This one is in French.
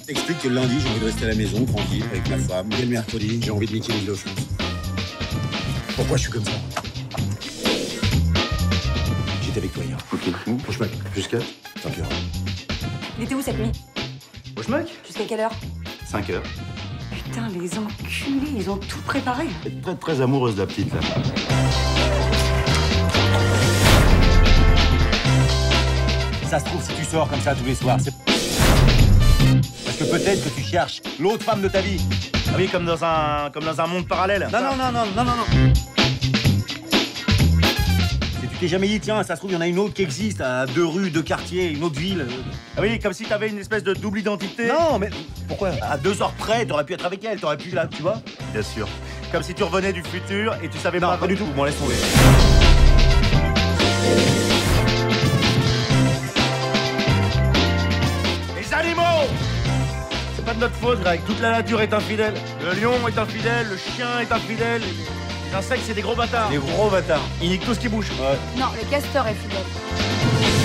T'expliques que le lundi, j'ai envie de rester à la maison, tranquille, avec ma femme. Et le mercredi, j'ai envie de niquer l'île de France. Pourquoi je suis comme ça? J'étais avec toi hier. Ok. Au schmuck. Jusqu'à 5 heures. Il était où cette nuit? Au schmuck. Jusqu'à quelle heure? 5 heures. Putain, les enculés, ils ont tout préparé. Elle est très très amoureuse, la petite, là. Ça se trouve, si tu sors comme ça tous les soirs, c'est... Parce que peut-être que tu cherches l'autre femme de ta vie. Ah oui, comme dans un monde parallèle. Non. Si tu t'es jamais dit, tiens, ça se trouve, il y en a une autre qui existe, à 2 rues, 2 quartiers, une autre ville. Ah oui, comme si t'avais une espèce de double identité. Non, mais pourquoi? À 2 heures près, t'aurais pu être avec elle, t'aurais pu, là, tu vois? Bien sûr. Comme si tu revenais du futur et tu savais Non, pas du tout. Bon, laisse tomber. Les animaux! C'est pas de notre faute, Greg. Toute la nature est infidèle. Le lion est infidèle, le chien est infidèle. Les insectes, c'est des gros bâtards. Des gros bâtards. Ils niquent tout ce qui bouge. Ouais. Non, le castor est fidèle.